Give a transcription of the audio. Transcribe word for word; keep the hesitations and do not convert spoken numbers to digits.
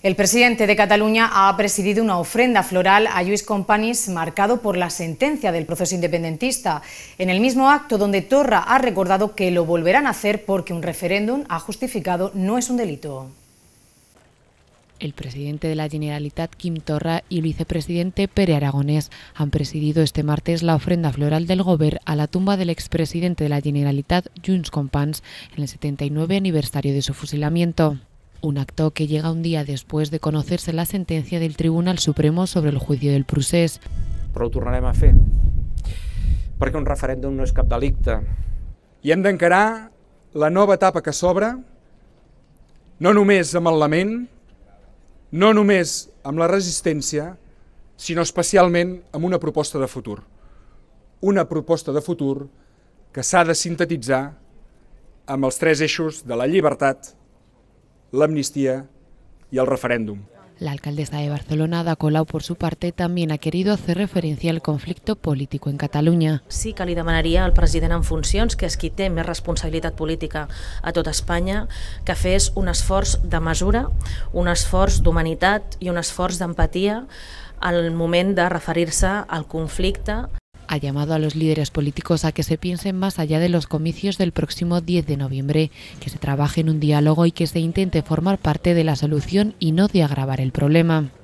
El presidente de Cataluña ha presidido una ofrenda floral a Lluís Companys marcado por la sentencia del proceso independentista. En el mismo acto donde Torra ha recordado que lo volverán a hacer porque un referéndum ha justificado no es un delito. El presidente de la Generalitat, Quim Torra, y el vicepresidente Pere Aragonès han presidido este martes la ofrenda floral del Govern a la tumba del expresidente de la Generalitat, Lluís Companys, en el setenta y nueve aniversario de su fusilamiento. Un acto que llega un día después de conocerse la sentencia del Tribunal Supremo sobre el juicio del procés. Però ho tornarem a fer, perquè un referèndum no és cap delicte. I hem d'encarar la nova etapa que s'obre, no només amb el lament, no només amb la resistència, sinó especialment amb una proposta de futur. Una proposta de futur que s'ha de sintetitzar amb els tres eixos de la llibertat, la amnistía y el referéndum. La alcaldesa de Barcelona, Ada Colau, por su parte, también ha querido hacer referencia al conflicto político en Catalunya. Sí que li demanaria al president en funcions, que és qui té més responsabilitat política a tot Espanya, que fes un esforç de mesura, un esforç d'humanitat i un esforç d'empatia al moment de referir-se al conflicte. Ha llamado a los líderes políticos a que se piensen más allá de los comicios del próximo diez de noviembre, que se trabaje en un diálogo y que se intente formar parte de la solución y no de agravar el problema.